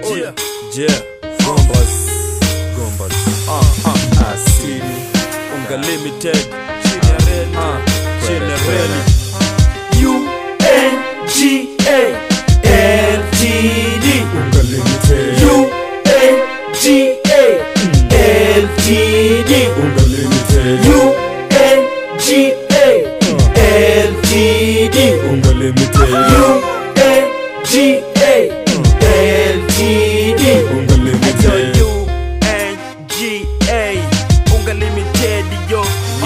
MGOMBAZ asili UNGA limited chini reli UNGA LTD UNGA limited UNGA LTD UNGA limited UNGA LTD UNGA limited UNGA LTD UNGA limited UNGA limited yo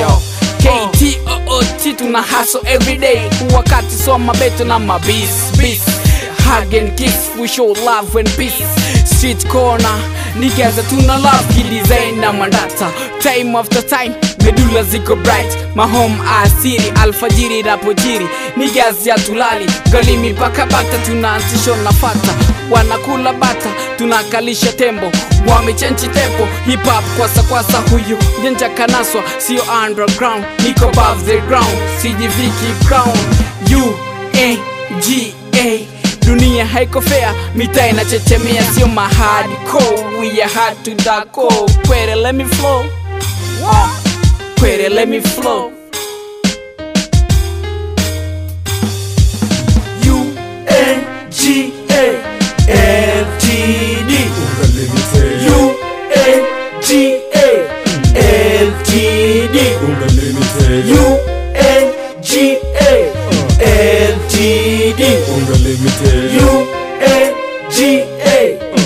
KTOOT tuna hustle everyday wakati soma beto na mabis hug and kiss, we show love and peace. Street corner niggas tuna love kidesign na mandata. Time after time medula ziko bright. My home asiri alfajiri rapojiri niggas ya tulali galimi paka bata tunaanzisho nafata wanakula bata tunakalisha tembo wamechenchi tempo hip hop kwasa huyu jenja kanaswa sio underground niko above the ground sijiviki crown UNGA dunia haiko fair mitaa inachechemea sio mahadi cold we are hard to the cold kwere let me flow kwere let me flow UNGA LTD UNGA limited UNGA LTD UNGA limited UNGA LTD UNGA limited UNGA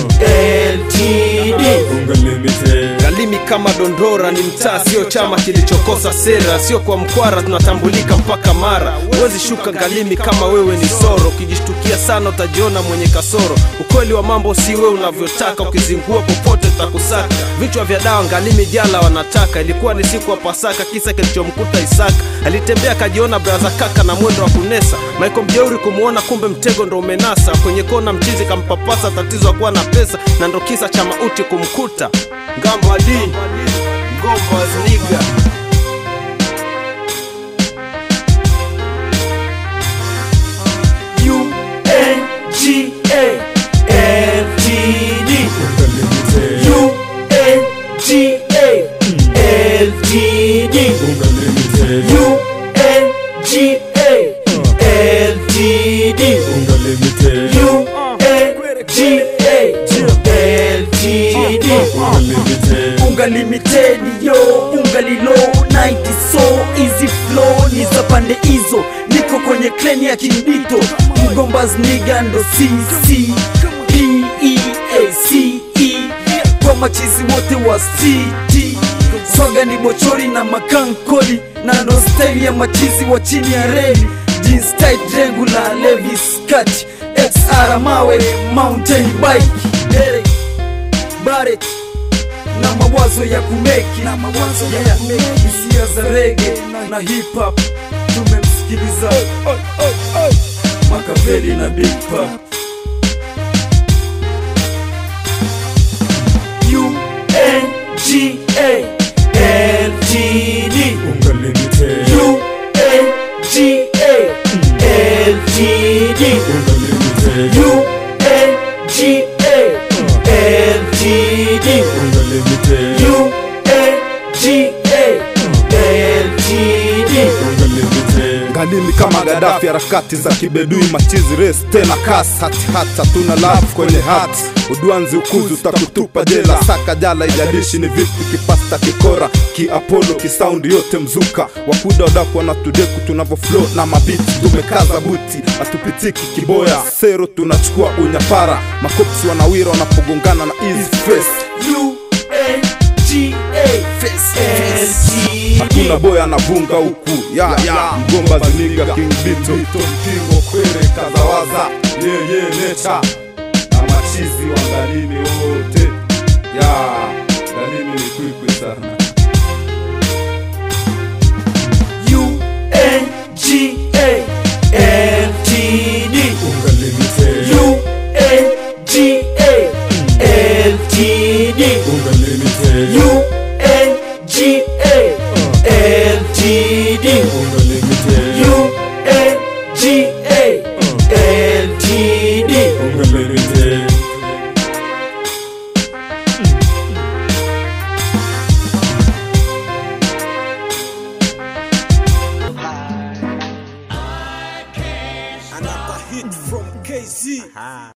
LTD UNGA limited Galimi kama Dondora ni mtaa sio chama kilichokosa sera sio kwa mkwara tunatambulika mpaka Mara huwezi shuka Galimi kama wewe ni soro ukijishtukia sana utajiona mwenye kasoro ukweli wa mambo si wewe unavyotaka ukizingua popote utakusaka vichwa vya dawa Galimi jala wanataka ilikuwa ni siku ya Pasaka kisa kilichomkuta Isaka alitembea kajiona braza kaka na mwendo wa kunesa Michael Mjeuri kumuona kumbe mtego ndo umenasa kwenye kona mchizi kampapasa tatizo kuwa na pesa na ndo kisa cha mauti kumkuta MGOMBAZ nigga UNGA LTD UNGA limited UNGA LTD UNGA limited UNGA LTD UNGA limited UNGA LTD UNGA limited UNGA limited yo UNGA lilo 90 so easy flow niza pande hizo niko kwenye kleni ya Kindito MGOMBAZ nigga ndo CC PEACE kwa machizi wote wa city swaga ni bochori na makankoli na ndo style ya machizi wa chini ya reli jeans tight regular Levi's cut XR mawe mountain bike Derek Barrett na mawazo ya kumeki hisia za reggae na hip hop tumemsikiliza Makaveli na Big Pop UNGA LTD UNGA limited UNGA LTD UNGA limited UNGA LTD UNGA limited UNGA LTD UNGA limited Galimi kama Gaddafi harakati za kibedui machizi race tena kasi hata tuna love kwenye heart uduanzi ukuzi utakutupa jela saka jala ijalishi ni vipi kipasta kikora ki Apollo ki sound yote mzuka wakuda wadaku wanatudeku tunavo flow na mabiti tumekaza buti atupitiki kiboya sero tunachukua unyapara makopsi wanawira wanapogongana na easy face UNGA hakuna boya anavunga huku MGOMBAZ nigga King Bito Mpingo kwere kazawaza necha na machizi wa Galimi wote Galimi ni kwikwi sana UNGA LTD UNGA limited UNGA LTD UNGA limited UNGA LTD UNGA limited UNGA LTD UNGA limited hit from KZ.